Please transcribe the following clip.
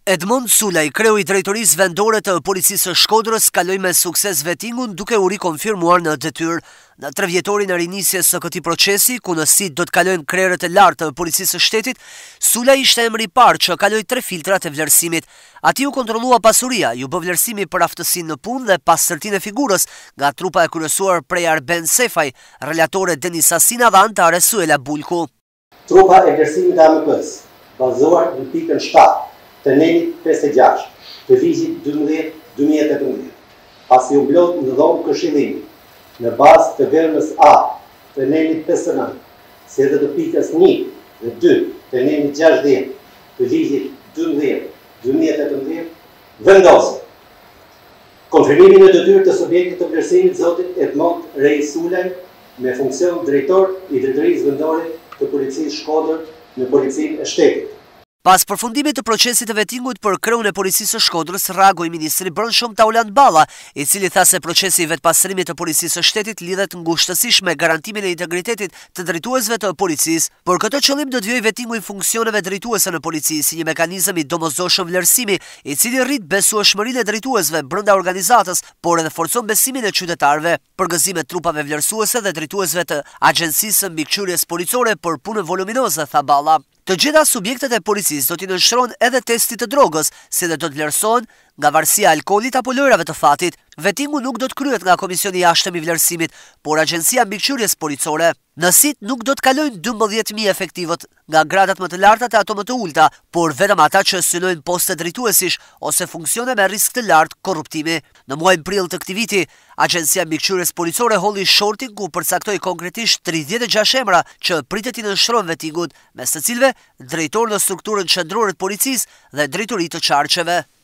Edmond Sulej, kreu i drejtorisë vendore të policisë së Shkodrës, kaloi me sukses vettingun duke u rikonfirmuar në detyrë. Në 3 vjetorin e rinisjes së këtij procesi, ku në sit do të kalojnë krerët e lartë të policisë së shtetit, Sulej ishte emri i parë që kaloi 3 filtrat e vlerësimit. Ati u kontrollua pasuria, ju bë vlerësimi për aftësinë në punë dhe pastërtinë e figurës nga trupa e kryesuar prej Arben Sefaj, relatore Denis Asina dhe anëtare Suela Bulku. Trupa e vlerësimit të AMP-s, bazuar në pikën 7 të nenit 56 të ligjit 12-2018, pasi u mblodh në dhomë këshillimi në bazë të vermës A të nenit 59, si edhe të pikës 1 dhe 2 të nenit 60 të ligjit 12-2018, vendosë konfirmimin e detyrë të subjektit të vlerësimit zotit Edmond Rej Sulej me funksion drejtor i drejtorisë vendore të policisë Shkodër në policinë e shtetit. Pas përfundimit të procesit të vettingut për kreun e policisë së Shkodrës, reagoi ministri brendshëm Tauland Balla, i cili tha se procesi i vetpastrimit të policisë së shtetit lidhet ngushtësisht me garantimin e integritetit të drejtuesve të policisë. Për këtë qëllim do të vijojë vettingu i funksioneve drejtuese në polici si një mekanizëm i domosdoshëm vlerësimi, i cili rrit besueshmërinë e drejtuesve brenda organizatës, por edhe forcon besimin e qytetarëve. Përgëzimet trupave vlerësuese dhe drejtuesve të Agjencisë Mbikëqyrjes Policore për punën voluminoze, tha Balla. Të gjitha subjektet e policisë do t'i nënshtrohen edhe testit të drogës, si dhe do të vlerësohen nga varësia e alkoolit apo lojrave të fatit. Vettingu nuk do të kryhet nga Komisioni i Jashtëm i Vlerësimit, por Agjencia Mbikëqyrjes Policore. Në sit nuk do të kalojnë 12.000 efektivët nga gradat më të larta te ato më të ulta, por vetëm ata që synojnë poste drejtuesish ose funksione me risk të lartë korruptimi. Në muajin prill të këtij viti, Agjencia Mbikëqyrjes Policore holli shortin ku përcaktoi konkretisht 36 emra që pritet i nënshtrohen vettingut, mes të cilëve drejtor në strukturën qendrore të policisë dhe drejtori të çarqeve.